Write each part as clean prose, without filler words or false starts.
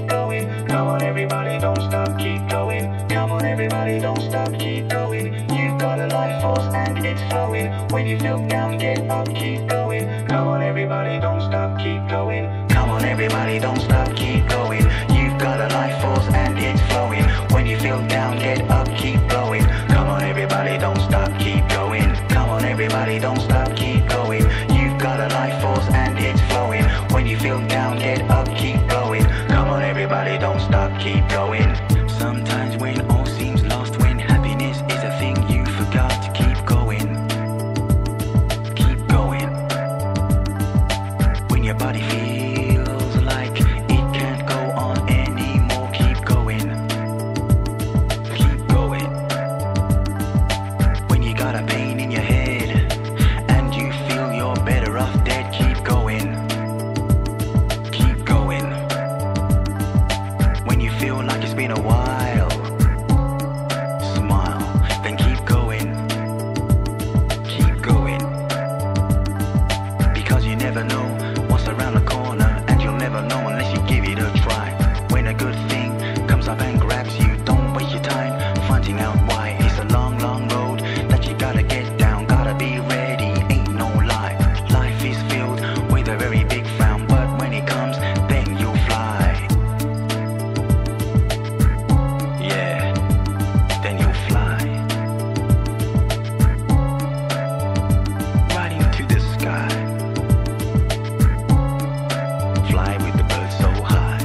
keep going. Come on everybody, don't stop, keep going. Come on everybody, don't stop, keep going. You've got a life force and it's flowing. When you feel down, get up, keep going. Come on everybody, don't stop, keep going. Come on everybody, don't stop, keep going. You've got a life force and it's flowing. When you feel down, get up, keep going. Come on everybody, don't stop, keep going. Come on everybody, don't stop, keep going. You've got a life force and it's flowing. When you feel down, get up, keep going. Come on everybody, don't stop, keep going. Sometimes when all seems lost, when happiness is a thing you forgot, keep going. Keep going. When your body feels like it can't go on anymore, keep going. Keep going. When you got a pain in your head and you feel you're better off dead, keep going. Keep going. When you feel like it's been a while, smile, then keep going. Keep going. Because you never know what's around the corner, and you'll never know unless you give it a try. When a good thing comes up and grabs you, don't waste your time finding out why. It's a long, long road that you gotta get down, gotta be ready, ain't no lie. Life is filled with a very big frown, but when it comes, then you'll fly. Yeah, then you'll fly. Right into the sky. Fly with the birds so high.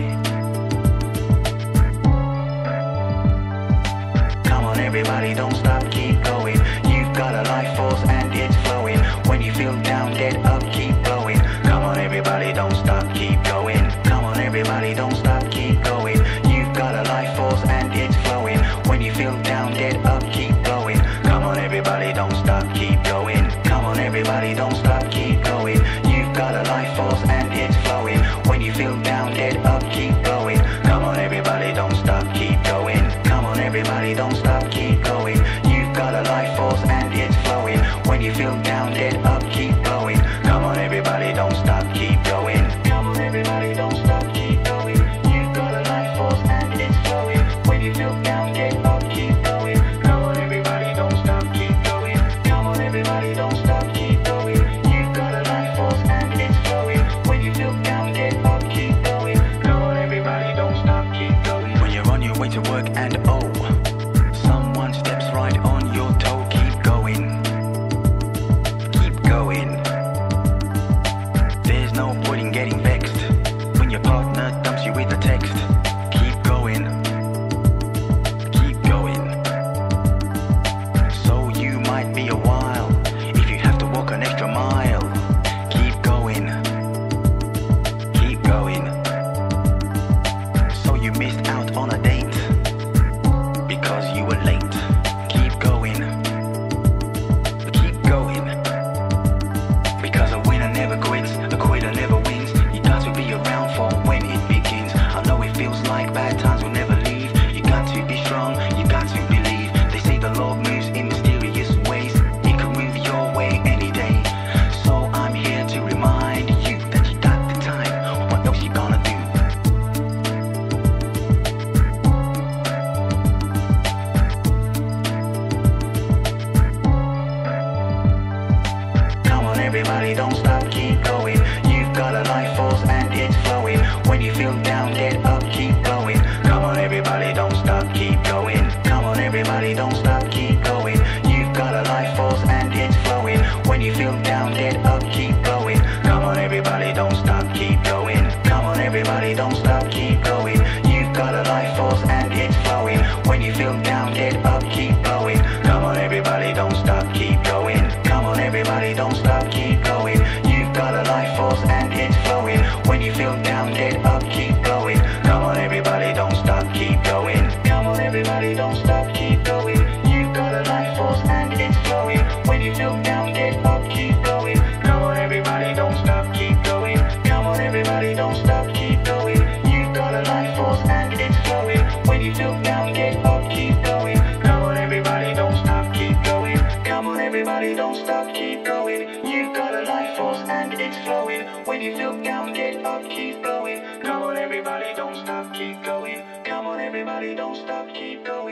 Come on everybody, don't stop, keep going. You've got a life force and it's flowing. When you feel down, get up, keep going. Come on everybody, don't stop, keep going. Come on everybody, don't stop, keep going. You've got a life force and it's flowing. When you feel down, get up, keep going. Come on everybody, don't stop, keep going. Come on everybody, don't stop, keep going. You've got a life force and it's flowing. When you feel down, get up, keep going. Come on everybody, don't stop, keep going. Come on everybody, don't stop, keep going. You've got a life force and it's flowing. When you feel down, get up, keep going. Come on everybody, don't stop, keep going. Come on everybody, don't stop, keep going. You've got a life force and it's flowing. When you feel down, get up, keep going. Come on everybody, don't stop, keep going. Come on everybody, don't stop, keep going. You've got a life force and it's flowing. When you feel down, get up, keep going. Come on everybody, don't stop, keep going. When you're on your way to work and oh, someone steps right on your toe, keep going. Keep going. There's no point in getting vexed when your partner dumps you with a text. Keep going. Keep going. So you might be a while if you have to walk an extra mile. Keep going. Keep going. So you missed out on a date because you were late. Keep going. Keep going. Because a winner never quits, a quitter never wins. You got to be around for when it begins. I know it feels like bad times will never leave. You got to be strong, you got to believe. They say the Lord moves in mysterious ways. He can move your way any day. So I'm here to remind you that you got the time. What else you gonna do? everybody don't stop, keep going.